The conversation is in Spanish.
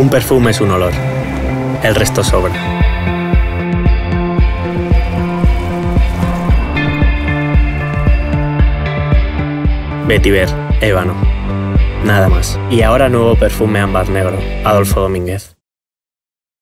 Un perfume es un olor. El resto sobra. Vetiver, ébano. Nada más. Y ahora nuevo perfume ámbar negro. Adolfo Domínguez.